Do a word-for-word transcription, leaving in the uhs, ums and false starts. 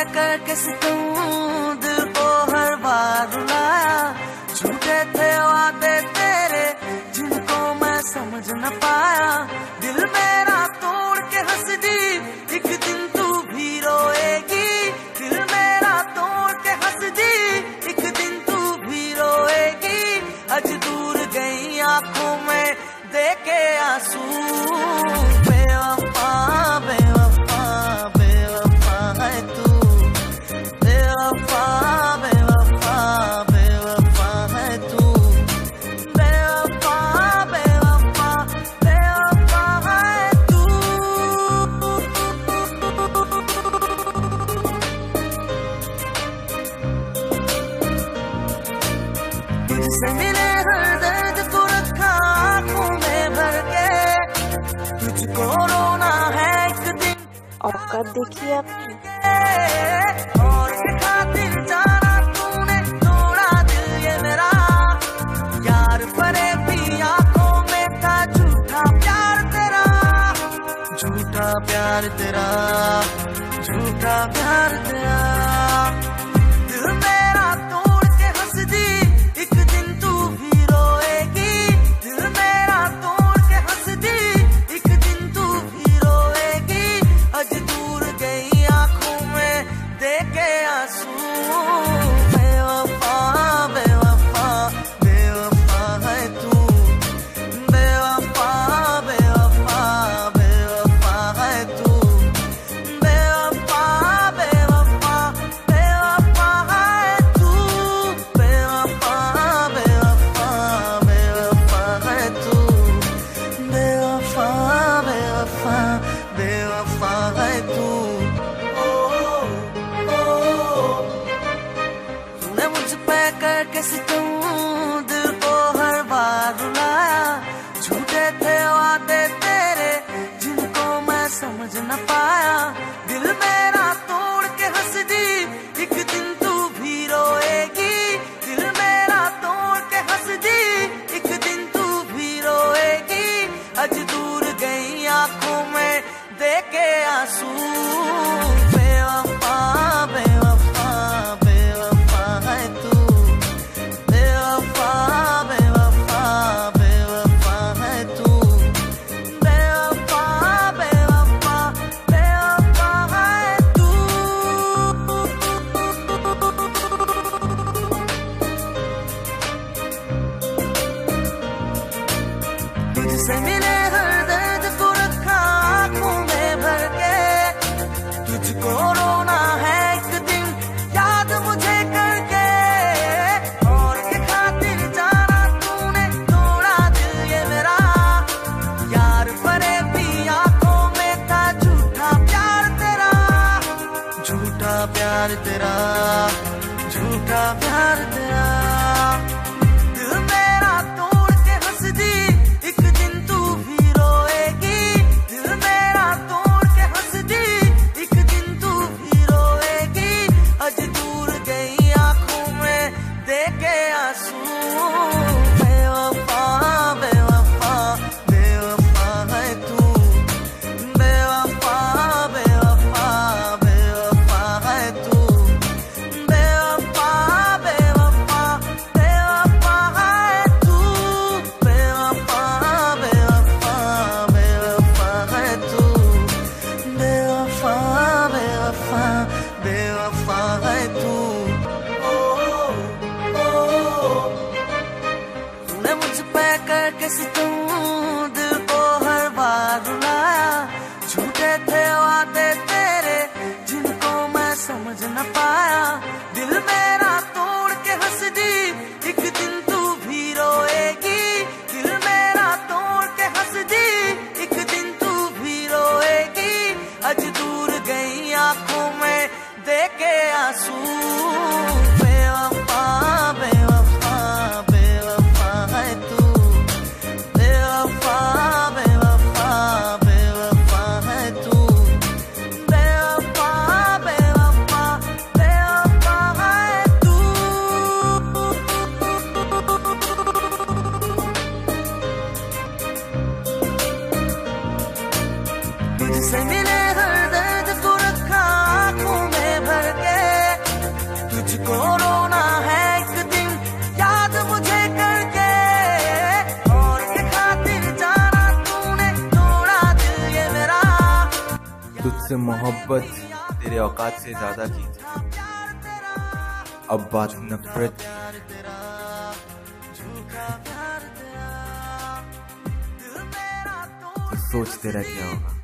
करके सितूं दिल को हर बार रुलाया। झूठे थे वादे तेरे जिनको मैं समझ न पाया। दिल मेरा तोड़ के हंस दी, एक दिन तू भी रोएगी। दिल मेरा तोड़ के हंस दी, एक दिन तू भी रोएगी। आज दूर गई आंखों में देके आंसू। बेवफा बेवफा बेवफा है तू। बेवफा बेवफा बेवफा है तू। बेवफा बेवफा बेवफा है तू। तुझसे मिले हर दर्द को रखा आंखों में भर के। तुझको रोना है एक दिन। औकात देखिए आपकी। और के खातिर जाना तूने तोड़ा दिल ये मेरा। यार परे भी आंखों में था झूठा प्यार तेरा। झूठा प्यार तेरा, झूठा प्यार तेरा। दिल मेरा तोड़ के हंस दी, एक दिन तू भी रोएगी। दिल मेरा तोड़ के हंस दी, एक दिन तू भी रोएगी। आज दूर गई आंखों में देके आंसू। बेवफा बेवफा बेवफा है तू। बेवफा बेवफा बेवफा है तू। बेवफा बेवफा बेवफा है तू। बेवफा बेवफा बेवफा है तू। बेवफा बेवफा बेवफा है तू। तूने मुझ पे करके सितूं दिल को हर बार रुलाया। झूठे थे वादे तेरे जिनको मैं समझ न पाया। दिल मेरा तोड़ के हंस दी, एक दिन तू भी रोएगी। दिल मेरा तोड़ के हंस दी, एक दिन तू भी रोएगी। आज दूर गई आंखों में देके आंसू। बेवफा बेवफा बेवफा है तू। बेवफा बेवफा बेवफा है तू। बेवफा बेवफा बेवफा है तू। तुझसे मिले हर दर्द को रखा आंखों में भर के। तुझको रोना है एक दिन याद मुझे करके। और के खातिर जाना तूने तोड़ा दिल ये मेरा। यार परे भी आंखों में था झूठा प्यार तेरा। झूठा प्यार तेरा, झूठा प्यार तेरा। दिल मेरा तोड़ के हंस दी, एक दिन तू भी रोएगी। दिल मेरा तोड़ के हंस दी, एक दिन तू भी रोएगी। आज दूर गई आंखों में देके आंसू। बेवफा बेवफा बेवफा है तू। बेवफा बेवफा बेवफा है तू। बेवफा बेवफा बेवफा है तू। बेवफा बेवफा बेवफा है तू। बेवफा बेवफा बेवफा है तू। तूने मुझ पे करके सितूं दिल को हर बार रुलाया। झूठे थे वादे तेरे जिनको मैं समझ न पाया। दिल मेरा तोड़ के हंस दी, एक दिन तू भी रोएगी। दिल मेरा तोड़ के हंस दी, एक दिन तू भी रोएगी। आज दूर गई आंखों में देके आंसू। बेवफा बेवफा बेवफा है तू। बेवफा बेवफा बेवफा है तू। बेवफा बेवफा बेवफा है तू। तुझसे मिले हर दर्द को रखा आंखों में भर तुझसे मोहब्बत तेरे औकात से ज्यादा की, अब बात नफरत की। तो सोच तेरा क्या होगा।